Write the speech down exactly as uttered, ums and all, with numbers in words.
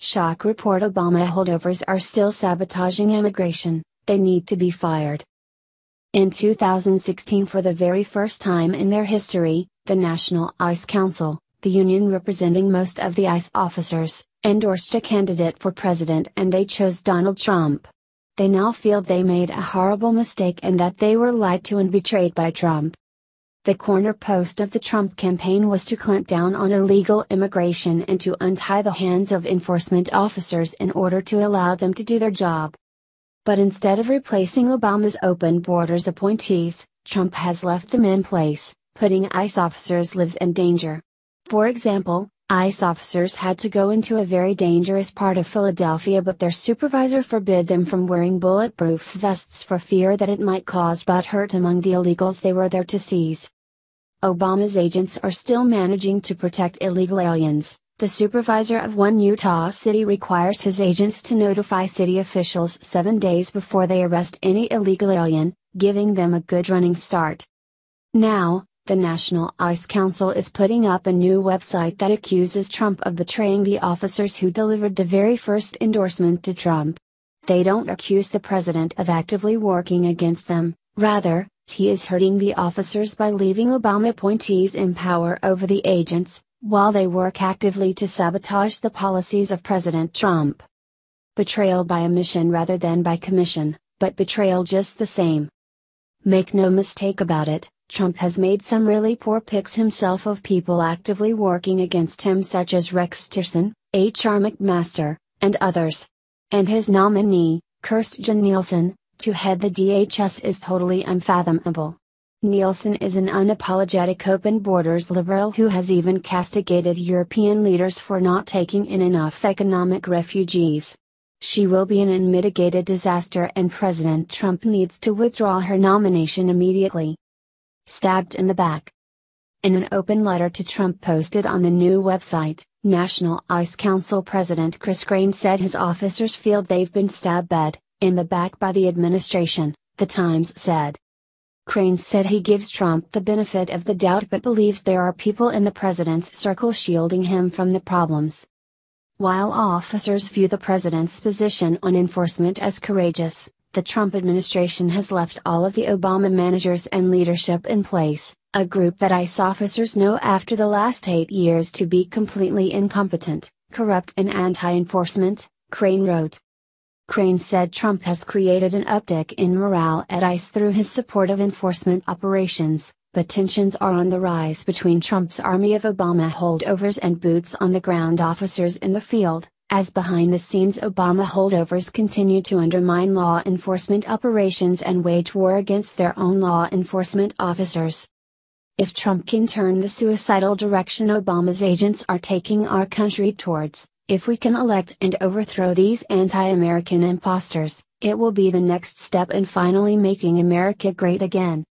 Shock report: Obama holdovers are still sabotaging immigration, they need to be fired. In two thousand sixteen, for the very first time in their history, the National ICE Council, the union representing most of the ICE officers, endorsed a candidate for president, and they chose Donald Trump. They now feel they made a horrible mistake and that they were lied to and betrayed by Trump. The corner post of the Trump campaign was to clamp down on illegal immigration and to untie the hands of enforcement officers in order to allow them to do their job. But instead of replacing Obama's open borders appointees, Trump has left them in place, putting ICE officers' lives in danger. For example, ICE officers had to go into a very dangerous part of Philadelphia, but their supervisor forbid them from wearing bulletproof vests for fear that it might cause butt hurt among the illegals they were there to seize. Obama's agents are still managing to protect illegal aliens. The supervisor of one Utah city requires his agents to notify city officials seven days before they arrest any illegal alien, giving them a good running start. Now, the National ICE Council is putting up a new website that accuses Trump of betraying the officers who delivered the very first endorsement to Trump. They don't accuse the president of actively working against them, rather, he is hurting the officers by leaving Obama appointees in power over the agents, while they work actively to sabotage the policies of President Trump. Betrayal by omission rather than by commission, but betrayal just the same. Make no mistake about it, Trump has made some really poor pics himself of people actively working against him, such as Rex Tillerson, H R McMaster, and others. And his nominee, Kirstjen Nielsen, to head the D H S is totally unfathomable. Nielsen is an unapologetic open borders liberal who has even castigated European leaders for not taking in enough economic refugees. She will be an unmitigated disaster, and President Trump needs to withdraw her nomination immediately. Stabbed in the back. In an open letter to Trump posted on the new website, National ICE Council President Chris Crane said his officers feel they've been stabbed in the back by the administration, The Times said. Crane said he gives Trump the benefit of the doubt but believes there are people in the president's circle shielding him from the problems. While officers view the president's position on enforcement as courageous, the Trump administration has left all of the Obama managers and leadership in place, a group that ICE officers know after the last eight years to be completely incompetent, corrupt and anti-enforcement, Crane wrote. Crane said Trump has created an uptick in morale at ICE through his support of enforcement operations, but tensions are on the rise between Trump's army of Obama holdovers and boots-on-the-ground officers in the field, as behind-the-scenes Obama holdovers continue to undermine law enforcement operations and wage war against their own law enforcement officers. If Trump can turn the suicidal direction Obama's agents are taking our country towards, if we can elect and overthrow these anti-American imposters, it will be the next step in finally making America great again.